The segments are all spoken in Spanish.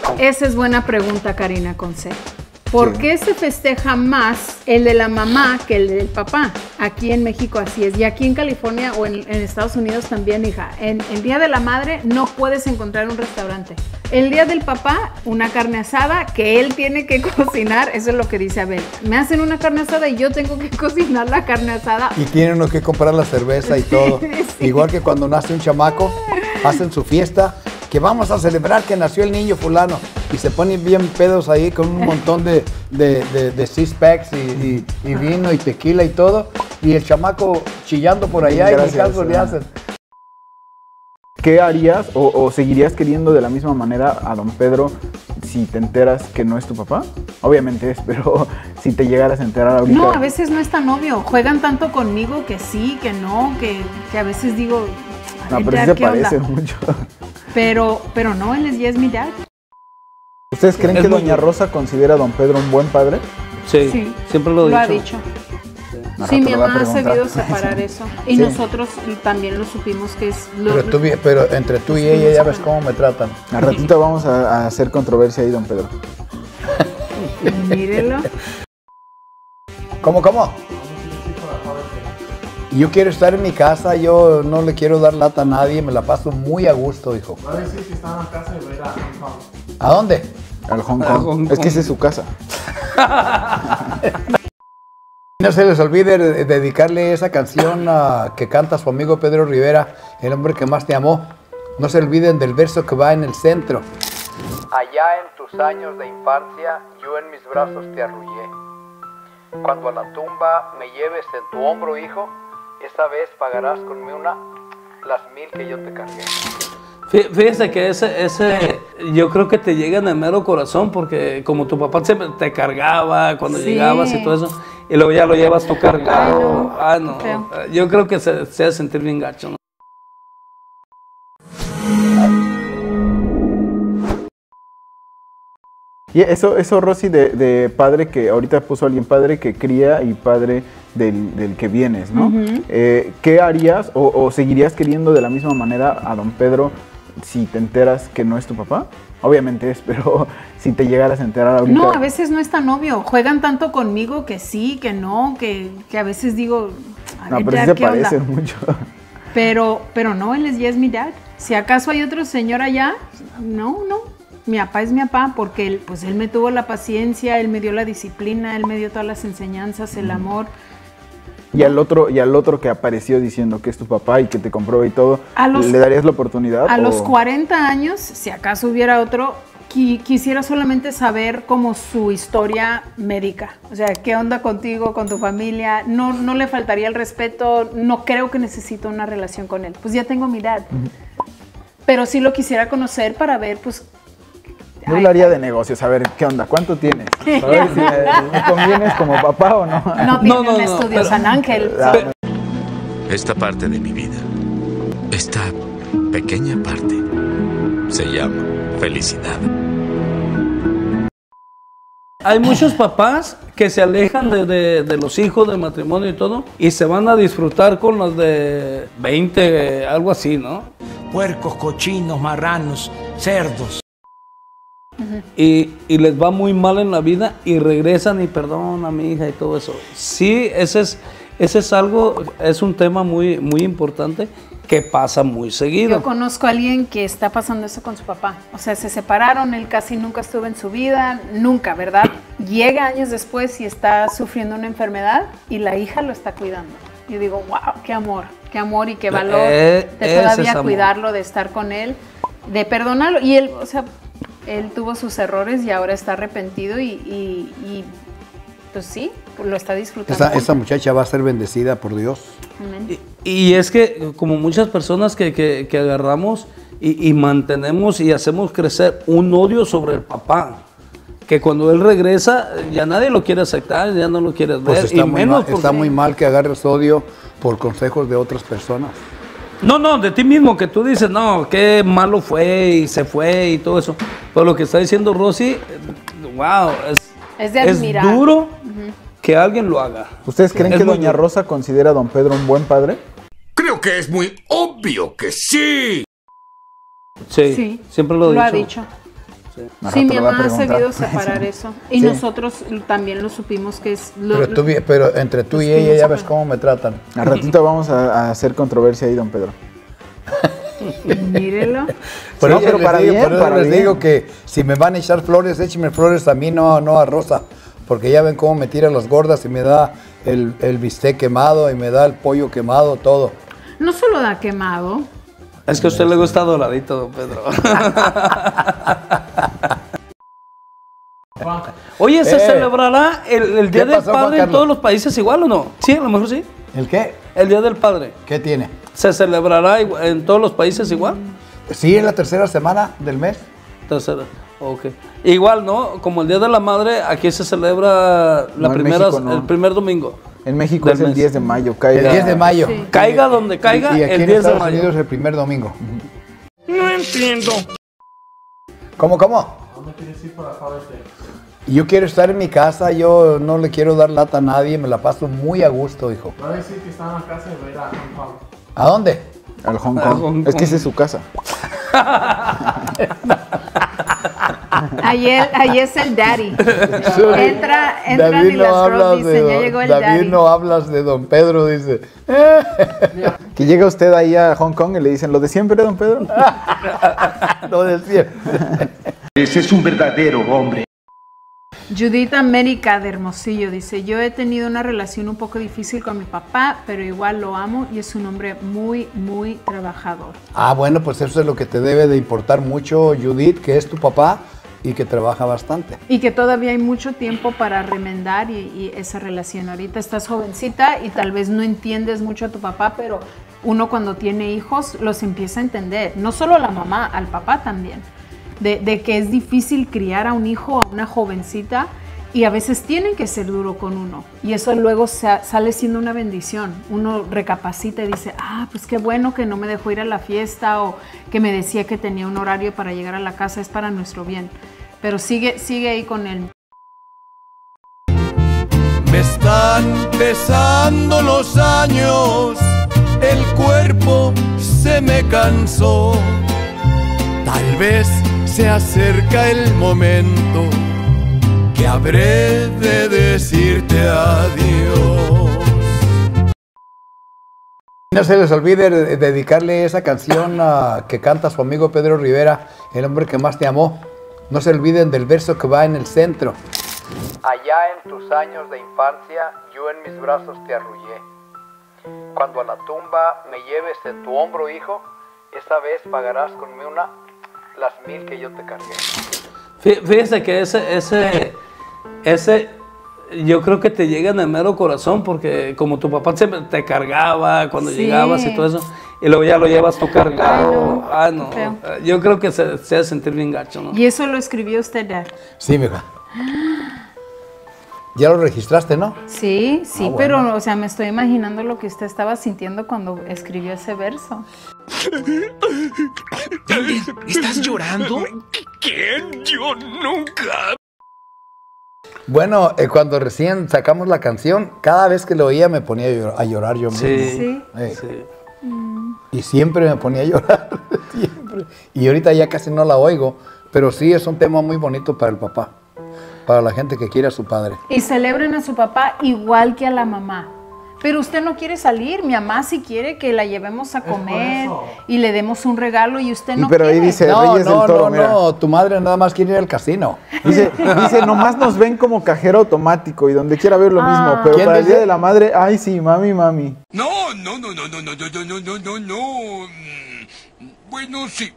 Esa es buena pregunta, Karina Conce. ¿Por qué se festeja más el de la mamá que el del papá? Aquí en México así es. Y aquí en California o en Estados Unidos también, hija. En el Día de la Madre no puedes encontrar un restaurante. El Día del Papá, una carne asada que él tiene que cocinar. Eso es lo que dice Abel. Me hacen una carne asada y yo tengo que cocinar la carne asada. Y tiene uno que comprar la cerveza y todo. Sí. Igual que cuando nace un chamaco, hacen su fiesta. Que vamos a celebrar que nació el niño fulano y se ponen bien pedos ahí con un montón de six-packs y vino y tequila y todo, y el chamaco chillando por allá. Gracias, y caso le hacen. ¿Qué harías o seguirías queriendo de la misma manera a don Pedro si te enteras que no es tu papá? Obviamente es, pero si te llegaras a enterar ahorita... No, a veces no es tan obvio. Juegan tanto conmigo que sí, que no, que a veces digo... No, pero sí se parecen mucho. Pero no, él ya es mi dad. ¿Ustedes creen que doña Rosa considera a don Pedro un buen padre? Sí, siempre lo ha dicho. Sí, mi mamá ha sabido separar eso. Y nosotros también lo supimos que es... Pero entre tú y ella ya ves cómo me tratan. Al ratito vamos a hacer controversia ahí, don Pedro. Mírelo. ¿Cómo? Yo quiero estar en mi casa, yo no le quiero dar lata a nadie, me la paso muy a gusto, hijo. Va a decir que está en la casa y va a ir a Hong Kong. ¿A dónde? Al Hong Kong. Es que esa es su casa. No se les olvide dedicarle esa canción que canta su amigo Pedro Rivera, el hombre que más te amó. No se olviden del verso que va en el centro. Allá en tus años de infancia, yo en mis brazos te arrullé. Cuando a la tumba me lleves en tu hombro, hijo, esa vez pagarás conmigo las 1000 que yo te cargué. Fíjese que ese yo creo que te llega en el mero corazón, porque como tu papá siempre te cargaba cuando llegabas y todo eso, y luego ya lo llevas tú cargado. No. Yo creo que se hace sentir bien gacho, ¿no? Y eso Rosy, de padre que ahorita puso alguien, padre que cría y padre del que vienes, ¿no? ¿Qué harías o seguirías queriendo de la misma manera a don Pedro si te enteras que no es tu papá? Obviamente es, pero si te llegaras a enterar ahorita... No, a veces no es tan obvio. Juegan tanto conmigo que sí, que no, que a veces digo... No, pero sí se parecen mucho. Pero no, él ya es mi dad. Si acaso hay otro señor allá, no. Mi papá es mi papá porque él me tuvo la paciencia, él me dio la disciplina, él me dio todas las enseñanzas, el amor. Y al otro que apareció diciendo que es tu papá y que te compró y todo, ¿le darías la oportunidad? A los 40 años, si acaso hubiera otro, quisiera solamente saber como su historia médica. O sea, ¿qué onda contigo, con tu familia? No le faltaría el respeto, no creo que necesito una relación con él. Pues ya tengo mi edad. Pero sí lo quisiera conocer para ver, pues... Yo hablaría de negocios, a ver, ¿qué onda? ¿Cuánto tienes? A ver si me convienes como papá o no. No tiene un estudio San Ángel. Esta parte de mi vida, esta pequeña parte, se llama felicidad. Hay muchos papás que se alejan de los hijos, del matrimonio y todo, y se van a disfrutar con los de 20, algo así, ¿no? Puercos, cochinos, marranos, cerdos. Y les va muy mal en la vida y regresan y perdona a mi hija y todo eso. Sí, ese es algo, es un tema muy, muy importante que pasa muy seguido. Yo conozco a alguien que está pasando eso con su papá. O sea, se separaron, él casi nunca estuvo en su vida, nunca, ¿verdad? Llega años después y está sufriendo una enfermedad y la hija lo está cuidando. Yo digo, wow, qué amor y qué valor de todavía cuidarlo, de estar con él, de perdonarlo. Y él, o sea... Él tuvo sus errores y ahora está arrepentido y pues sí, lo está disfrutando. Esa muchacha va a ser bendecida por Dios. Amén. Y es que como muchas personas que agarramos y mantenemos y hacemos crecer un odio sobre el papá, que cuando él regresa ya nadie lo quiere aceptar, ya no lo quiere ver. Pues está muy mal que agarres odio por consejos de otras personas. No, de ti mismo, que tú dices, no, qué malo fue y se fue y todo eso. Pero lo que está diciendo Rosy, wow, es de admirar. Es duro que alguien lo haga. ¿Ustedes creen que doña Rosa considera a don Pedro un buen padre? Creo que es muy obvio que sí. Sí, siempre lo ha dicho. Ha dicho. Sí, mi mamá ha sabido separar eso. Y nosotros también lo supimos que es... Pero entre tú y ella ya ves cómo me tratan. Al ratito vamos a hacer controversia ahí, don Pedro. Mírelo. Por Sí, eso pero para bien, para les bien. digo que si me van a echar flores, échenme flores a mí, no a Rosa. Porque ya ven cómo me tira las gordas y me da el bistec quemado y me da el pollo quemado, todo. No solo da quemado. Es que a usted le gusta doradito, don Pedro. Oye, ¿se celebrará el Día ¿Qué del pasó, Juan Padre en Carlos? todos los países igual o no? Sí, a lo mejor sí. ¿El qué? El Día del Padre. ¿Qué tiene? ¿Se celebrará en todos los países igual? Sí, es la tercera semana del mes. Tercera. Ok. Igual, ¿no? Como el Día de la Madre, aquí se celebra No, en México no. el primer domingo. En México Del es el mes. 10 de mayo. El Caiga. 10 de mayo. Sí. Caiga donde caiga, Y aquí el en 10 de Estados mayo. Unidos el primer domingo. No entiendo. ¿Cómo? ¿Dónde quieres ir para Father's Day? Yo quiero estar en mi casa, yo no le quiero dar lata a nadie, me la paso muy a gusto, hijo. Va a decir que está en la casa y va a ir a Hong Kong. ¿A dónde? Al Hong Al Kong. Hong Es que Kong. esa es su casa. Ahí es el daddy. Entran David y las girls dicen, ya llegó el David daddy. no hablas de don Pedro, dice. Que llega usted ahí a Hong Kong y le dicen, ¿lo de siempre, don Pedro? No decía. Ese es un verdadero hombre. Judith América de Hermosillo dice, yo he tenido una relación un poco difícil con mi papá, pero igual lo amo y es un hombre muy, muy trabajador. Ah, bueno, pues eso es lo que te debe de importar mucho, Judith, que es tu papá y que trabaja bastante. Y que todavía hay mucho tiempo para remendar y esa relación. Ahorita estás jovencita y tal vez no entiendes mucho a tu papá, pero uno cuando tiene hijos los empieza a entender. No solo la mamá, al papá también. De que es difícil criar a un hijo, a una jovencita, y a veces tienen que ser duro con uno. Y eso luego sale siendo una bendición. Uno recapacita y dice, pues qué bueno que no me dejó ir a la fiesta o que me decía que tenía un horario para llegar a la casa, es para nuestro bien. Pero sigue ahí con él. Me están pesando los años, el cuerpo se me cansó. Tal vez se acerca el momento que habré de decirte adiós. No se les olvide dedicarle esa canción que canta su amigo Pedro Rivera, el hombre que más te amó. No se olviden del verso que va en el centro. Allá en tus años de infancia, yo en mis brazos te arrullé. Cuando a la tumba me lleves en tu hombro, hijo, esa vez pagarás conmigo las 1000 que yo te cargué. Fíjese que ese yo creo que te llega en el mero corazón, porque como tu papá siempre te cargaba cuando llegabas y todo eso, y luego ya lo llevas tú cargado. No. Yo creo que se hace sentir bien gacho, ¿no? ¿Y eso lo escribió usted, Dad? Sí, mija. Ya lo registraste, ¿no? Sí, bueno. pero, o sea, me estoy imaginando lo que usted estaba sintiendo cuando escribió ese verso. ¿Estás llorando? ¿Quién? Yo nunca. Bueno, cuando recién sacamos la canción, cada vez que lo oía me ponía a llorar yo mismo. Sí. Sí. Y siempre me ponía a llorar, siempre. Y ahorita ya casi no la oigo, pero sí es un tema muy bonito para el papá, para la gente que quiere a su padre. Y celebren a su papá igual que a la mamá. Pero usted no quiere salir, mi mamá sí quiere que la llevemos a comer y le demos un regalo y usted no pero ahí quiere. dice No, Reyes del Toro, mira. tu madre nada más quiere ir al casino. Dice, nomás nos ven como cajero automático y donde quiera ver lo mismo, pero ¿Quién para el dice? Día de la Madre, ay sí, mami. No. Bueno, sí.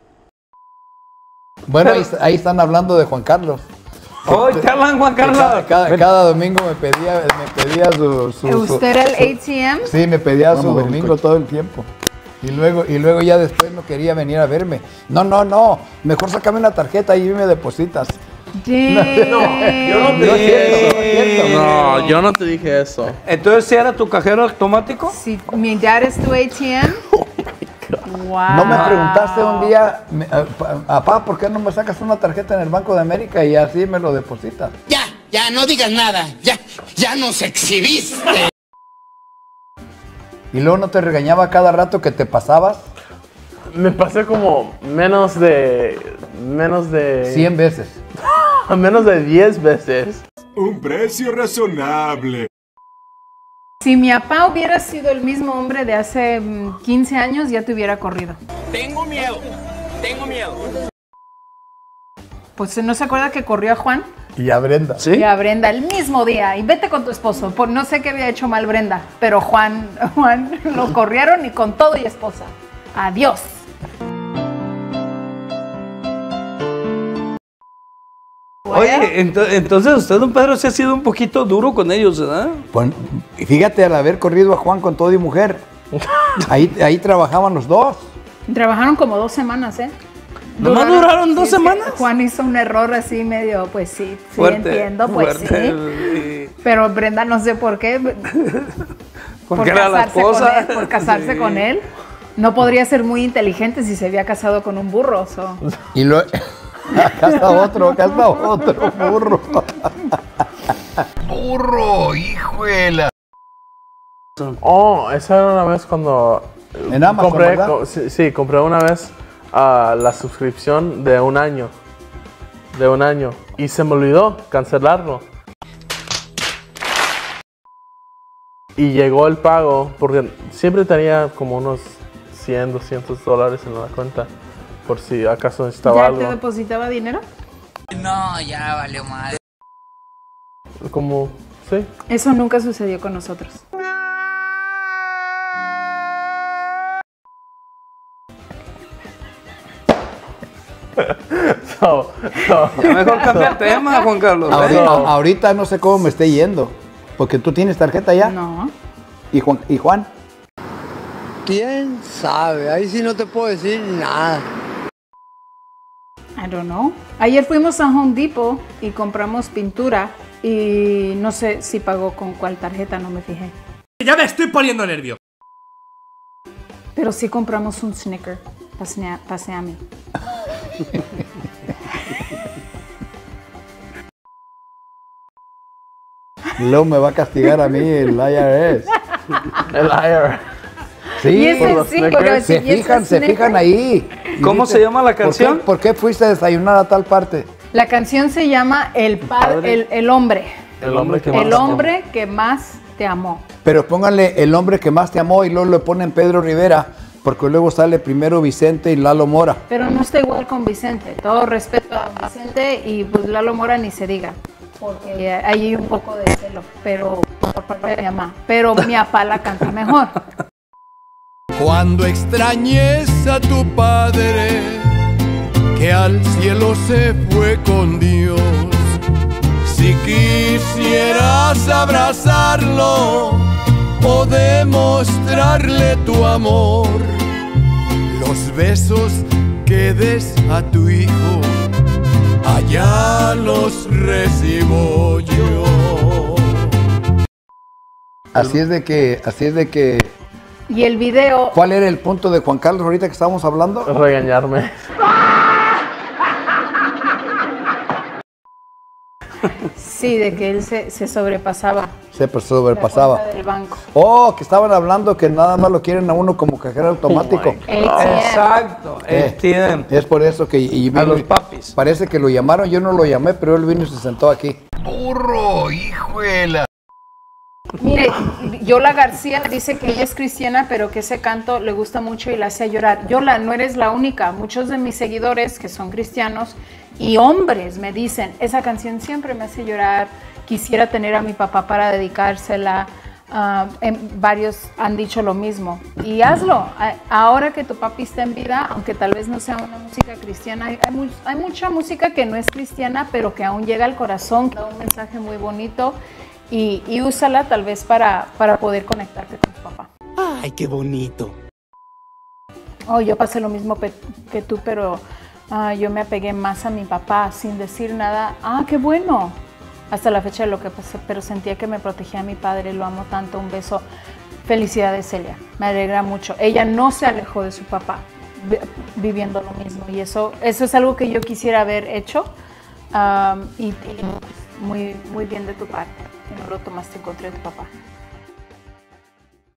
Bueno, ahí están hablando de Juan Carlos. ¡Ay, te hablan, Juan Carlos! Cada domingo me pedía su ¿Usted era el ATM? Sí, me pedía su Vamos a ver el domingo coche. todo el tiempo. Y luego ya después no quería venir a verme. No, mejor sácame una tarjeta y me depositas. Yo no te dije eso. No, yo no te dije eso. Entonces, ¿sí era tu cajero automático? Si mi dad es tu ATM. Wow. ¿No me preguntaste un día, papá, por qué no me sacas una tarjeta en el Banco de América y así me lo depositas? Ya, no digas nada. Ya nos exhibiste. Y luego no te regañaba cada rato que te pasabas. Me pasé como menos de 100 veces. menos de 10 veces. Un precio razonable. Si mi papá hubiera sido el mismo hombre de hace 15 años, ya te hubiera corrido. Tengo miedo. Pues ¿no se acuerda que corrió a Juan? Y a Brenda. ¿Sí? Y a Brenda el mismo día. Y vete con tu esposo. No sé qué había hecho mal Brenda, pero Juan lo corrieron y con todo y esposa. Adiós. Oye, entonces usted, don Pedro, se ha sido un poquito duro con ellos, ¿verdad? Pues, fíjate, al haber corrido a Juan con todo y mujer, ahí trabajaban los dos. Trabajaron como 2 semanas, ¿eh? ¿Nomás duraron 2 semanes? Juan hizo un error así medio, pues sí, Fuerte, entiendo, pues fuerte. sí. Pero Brenda no sé por qué. Porque era la esposa. Por casarse con él. No podría ser muy inteligente si se había casado con un burro. Y lo... acá está otro burro. Burro, hijuela. Oh, esa era una vez cuando... En Amazon, compré, ¿verdad? sí, compré una vez la suscripción de un año. Y se me olvidó cancelarlo. Y llegó el pago, porque siempre tenía como unos $100, $200 en la cuenta. Por si acaso necesitaba ¿Ya algo. te depositaba dinero? No, ya valió madre. Como, sí. Eso nunca sucedió con nosotros. Ya mejor cambia el tema, Juan Carlos. Ahorita no sé cómo me esté yendo, porque tú tienes tarjeta ya. No. ¿Y Juan? ¿Quién sabe? Ahí sí no te puedo decir nada. I don't know. Ayer fuimos a Home Depot y compramos pintura y no sé si pagó con cuál tarjeta, no me fijé. Ya me estoy poniendo nervio. Pero sí compramos un Snicker para a mí. Luego me va a castigar a mí el IRS. El IRS. Sí, Y ese sí, pero se fijan ahí. ¿Cómo se llama la canción? ¿Por qué fuiste a desayunar a tal parte? La canción se llama El hombre. El hombre que más El hombre que más te amó. Pero pónganle El hombre que más te amó y luego le ponen Pedro Rivera, porque luego sale primero Vicente y Lalo Mora. Pero no está igual con Vicente. Todo respeto a Vicente y pues Lalo Mora ni se diga. Porque ahí hay un poco de celo, pero por parte de mi mamá. Pero mi papá la canta mejor. Cuando extrañes a tu padre, que al cielo se fue con Dios, si quisieras abrazarlo o demostrarle tu amor, los besos que des a tu hijo, allá los recibo yo. Así es de que... Y el video... ¿Cuál era el punto de Juan Carlos ahorita que estábamos hablando? Regañarme. Sí, de que él se sobrepasaba. Se sobrepasaba. La cuenta del banco. Oh, que estaban hablando que nada más lo quieren a uno como cajero automático. Exacto, ATM. Es por eso que... A los papis. Parece que lo llamaron, yo no lo llamé, pero él vino y se sentó aquí. ¡Burro, hijuela! Mire, Yola García dice que ella es cristiana, pero que ese canto le gusta mucho y la hace llorar. Yola, no eres la única. Muchos de mis seguidores que son cristianos y hombres me dicen, esa canción siempre me hace llorar, quisiera tener a mi papá para dedicársela. Varios han dicho lo mismo. Y hazlo. Ahora que tu papi está en vida, aunque tal vez no sea una música cristiana, hay mucha música que no es cristiana, pero que aún llega al corazón, que da un mensaje muy bonito. Y úsala tal vez para poder conectarte con tu papá. Ay, qué bonito. Oh, yo pasé lo mismo que tú, pero yo me apegué más a mi papá sin decir nada. Ah, qué bueno. Hasta la fecha de lo que pasé, pero sentía que me protegía a mi padre, lo amo tanto. Un beso. Felicidades, Celia. Me alegra mucho. Ella no se alejó de su papá viviendo lo mismo. Y eso es algo que yo quisiera haber hecho. Y muy, muy bien de tu parte, que no lo tomaste en contra de tu papá.